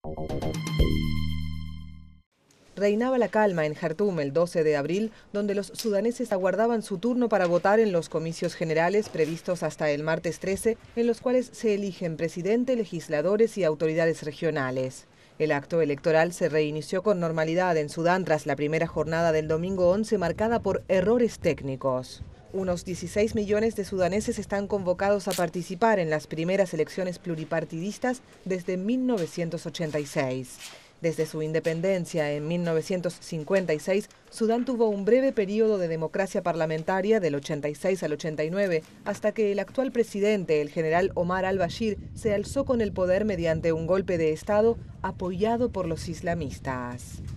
Reinaba la calma en Jartum el 12 de abril, donde los sudaneses aguardaban su turno para votar en los comicios generales previstos hasta el martes 13, en los cuales se eligen presidente, legisladores y autoridades regionales. El acto electoral se reinició con normalidad en Sudán tras la primera jornada del domingo 11 marcada por errores técnicos. Unos 16 millones de sudaneses están convocados a participar en las primeras elecciones pluripartidistas desde 1986. Desde su independencia en 1956, Sudán tuvo un breve periodo de democracia parlamentaria del 86 al 89, hasta que el actual presidente, el general Omar al-Bashir, se alzó con el poder mediante un golpe de Estado apoyado por los islamistas.